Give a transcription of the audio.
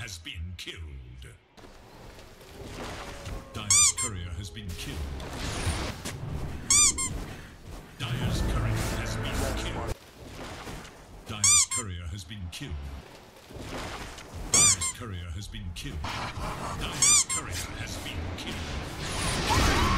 has been killed. Dire's courier has been killed. Dire's courier has been killed. Dire's courier has been killed. Dire's courier has been killed. Dire's courier has been killed.